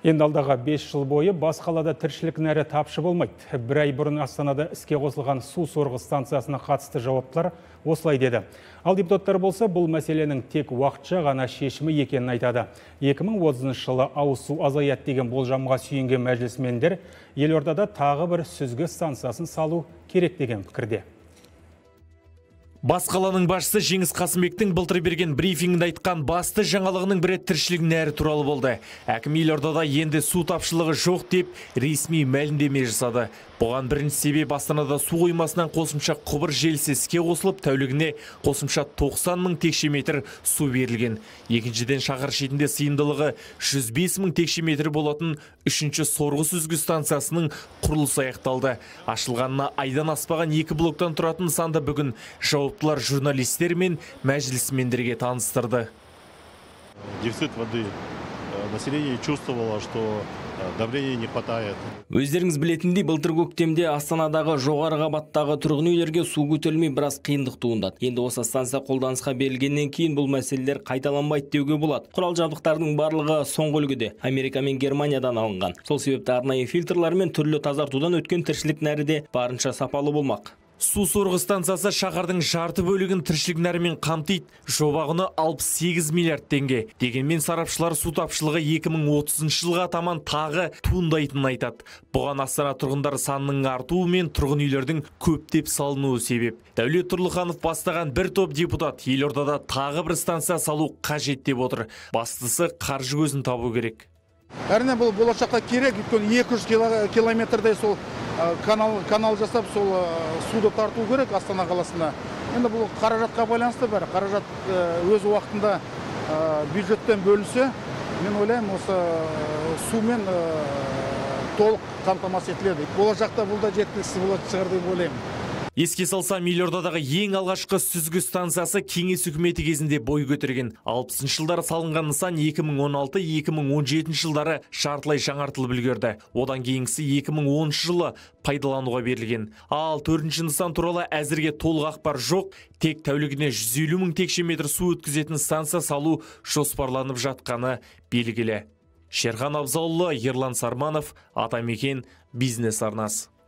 Енді алдағы 5 жыл бойы бас қалада тіршілік нәрі тапшы болмайды. Бір ай бұрын Астанада іске қосылған су сорғы станциясына қатысты жауаптылар осылай деді. Ал депутаттар болса, бұл мәселенің тек уақытша ғана шешімі екенін айтады. 2030 жылы ауыз су азаяды деген болжамға сүйенген мәжілісмендер елордада тағы бір сүзгі станциясын салу керек деген пікірде. Бас қаланың басшысы Жеңіс Қасымбектің былтыр берген брифингінде айтқан басты жаңалығының бірі тіршілік нәрі туралы болды. Әкім елордада енді су тапшылығы жоқ деп ресми мәлімдеме жасады. Бұған бірінші себеп Астанада су қоймасынан қосымша құбыр желісі іске қосылып, тәулігіне қосымша 90 мың текше метр су берілген. Екіншіден, шаһар шетінде сыйымдылығы 105 мың текше метр болатын үшінші сорғы сүзгі станциясының құрылысы аяқталды. Ашылғанына айдан аспаған 2 блоктан тұратын нысанды бүгін жауаптылар журналистер мен мәжілісмендерге таныстырды. Дефицит воды. Население чувствовало, что давления не хватает. Өздеріңіз білетіндей, былтыр көктемде Астанадағы жоғары қабаттағы тұрғын үйлерге су көтерілмей біраз қиындық туындады. Енді осы станция қолданысқа берілгеннен кейін бұл мәселелер қайталанбайды деуге болады. Құрал жабдықтардың барлығы соңғы үлгіде Америка мен Германиядан алынған. Сол себепті арнайы фильтрлар мен түрлі тазартудан өткен тіршілік нәрі де барынша сапалы болмақ. Су сорғы станциясы шаһардың жарты бөлігін тіршілік нәрімен қамтиды. Жоба құны 68 миллиард теңге. Дегенмен сарапшылар су тапшылығы 2030 жылға таман тағы туындайтынын айтады. Бұған Астана тұрғындар санының артуы мен тұрғын үйлердің көптеп салынуы себеп. Дәулет Тұрлыханов бастаған бір топ депутат елордада тағы бір станция салу қажет деп отыр. Бастысы қаржы көзін табу керек. Әрине бұл болашаққа керек, өйткені 200 километрдей сол канал жасап, сол суды тарту керек Астана қаласына. Енді бұл қаражатқа байланысты бәрі. Қаражат өз уақытында бюджеттен бөлінсе, мен ойлаймын, осы сумен толық қамтамасыз етіледі. Болашақта бұл да жеткіліксіз болады шығар деп ойлаймын. Еске салсам, елордадағы ең алғашқы сүзгі станциясы кеңес үкіметі кезінде бой көтерген. 60 жылдары салынған нысан 2016-2017 жылдары жартылай жаңартылып үлгерді. Одан кейінгісі 2010 жылы пайдалануға берілген. Ал 4-ші нысан туралы әзірге толық ақпар жоқ. Тек тәулігіне 150 мың текше метр су өткізетін станция салу жоспарланып жатқаны белгілі. Шерхан Абзалұлы, Ерлан Сарманов, Атамекен, бизнес арнасы.